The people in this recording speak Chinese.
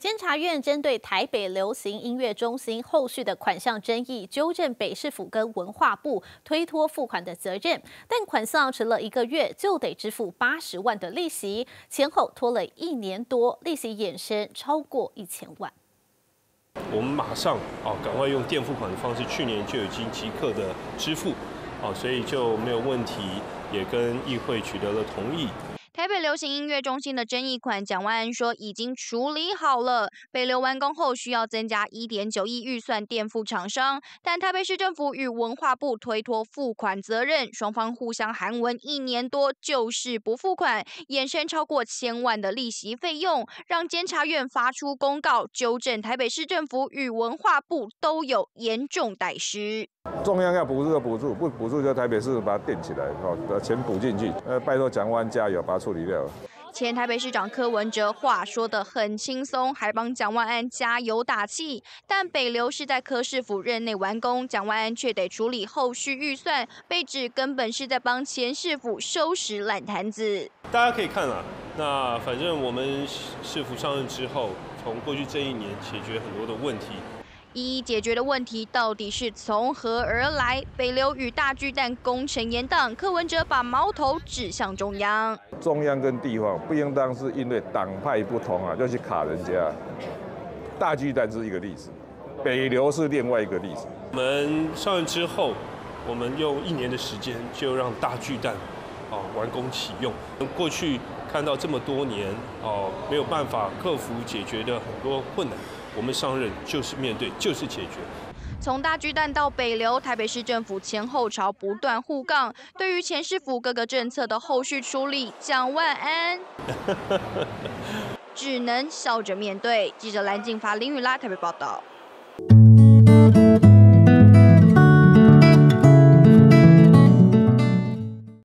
监察院针对台北流行音乐中心后续的款项争议，纠正北市府跟文化部推脱付款的责任，但款项迟了1个月就得支付80万的利息，前后拖了1年多，利息衍生超过1000万。 我们马上赶快用电付款的方式，去年就已经即刻的支付，所以就没有问题，也跟议会取得了同意。 台北流行音乐中心的争议款，蒋万安说已经处理好了。北流完工后需要增加1.9亿预算垫付厂商，但台北市政府与文化部推脱付款责任，双方互相函文1年多，就是不付款，衍生超过1000万的利息费用，让监察院发出公告，纠正台北市政府与文化部都有严重怠失。 中央要补助就补助，不补助就台北市把它垫起来，把钱补进去。拜托蒋万安加油，把它处理掉。 前台北市长柯文哲话说得很轻松，还帮蒋万安加油打气。但北流是在柯市府任内完工，蒋万安却得处理后续预算，被指根本是在帮前市府收拾烂摊子。 大家可以看啊，那反正我们市府上任之后，从过去这1年解决很多的问题。 一一解决的问题到底是从何而来？北流与大巨蛋工程延宕，柯文哲把矛头指向中央。 中央跟地方不应当是因为党派不同就去卡人家。大巨蛋是一个例子，北流是另外一个例子。 我们上任之后，我们用1年的时间就让大巨蛋完工启用。过去看到这么多年没有办法克服解决的很多困难。我们上任就是面对，就是解决。 从大巨蛋到北流，台北市政府前后朝不断互杠。对于前市府各个政策的后续处理，蒋万安只能笑着面对。记者蓝静发、林雨拉台北报道。